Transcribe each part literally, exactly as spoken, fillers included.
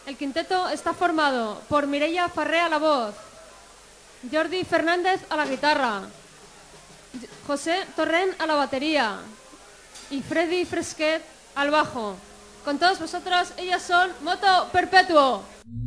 El quinteto está formado por Mireia Farré a la voz, Jordi Fernández a la guitarra, José Torrent a la batería y Freddy Fresquet al bajo. Con todos vosotros, ellas son Moto Perpetuo.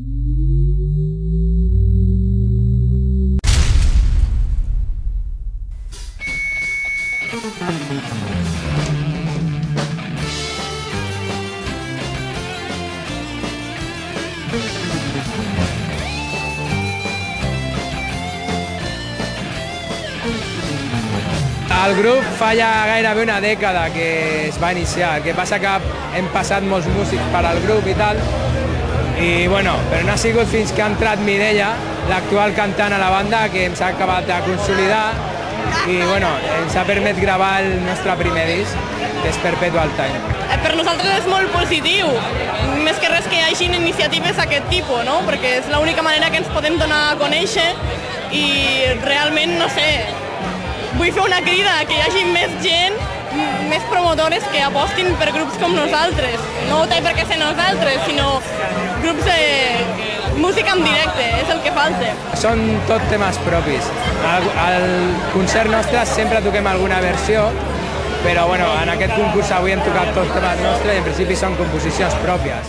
El grup fa ja gairebé una dècada que es va iniciar, el que passa que hem passat molts músics per al grup i tal, i bueno, però no ha sigut fins que ha entrat Mireia, l'actual cantant a la banda, que ens ha acabat de consolidar i bueno, ens ha permès gravar el nostre primer disc, que és Perpetual Time. Per nosaltres és molt positiu, més que res que hi hagi iniciatives d'aquest tipus, no? Perquè és l'única manera que ens podem donar a conèixer i realment, no sé, vull fer una crida que hi hagi més gent, més promotores que apostin per grups com nosaltres. No té per què ser nosaltres, sinó grups de música en directe, és el que falta. Són tot temes propis. Al, al concert nostre sempre toquem alguna versió, però bueno, en aquest concurs avui hem tocat tots temes nostres i en principi són composicions pròpies.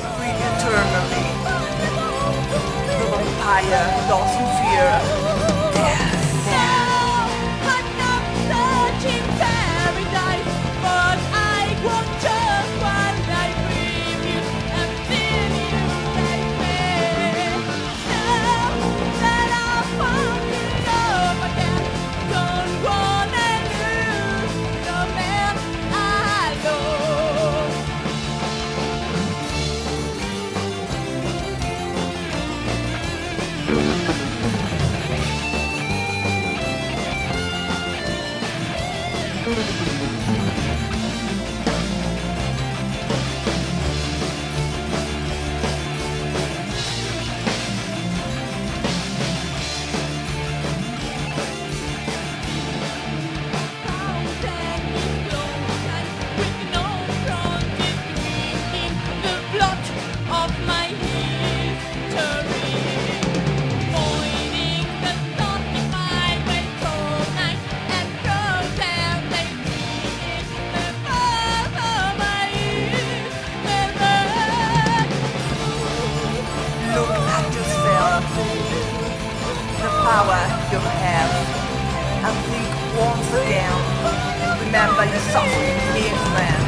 Power you have, and think once again, remember your suffering being man.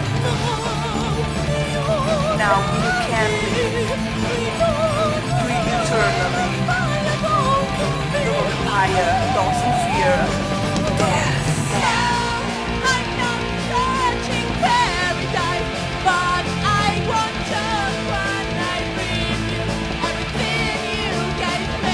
Now you can live, free eternally. The vampire doesn't fear death. I'm not searching paradise, but I want just one night with you, everything you gave me.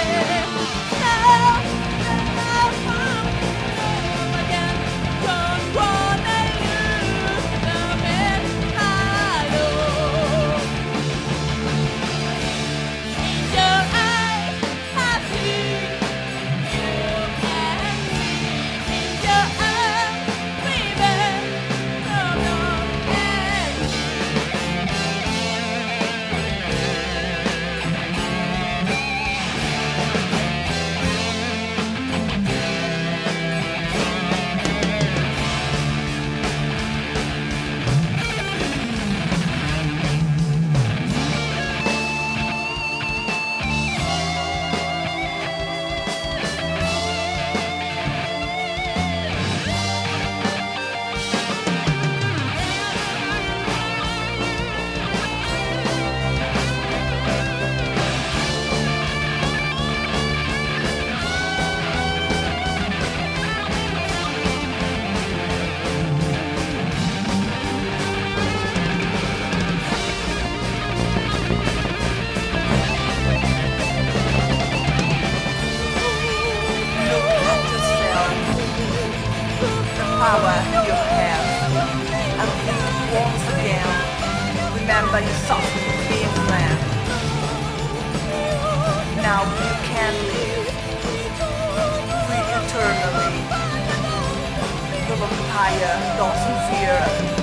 Power you have, and think once again, remember your suffering being man. Now you can live, free eternally. The vampire doesn't fear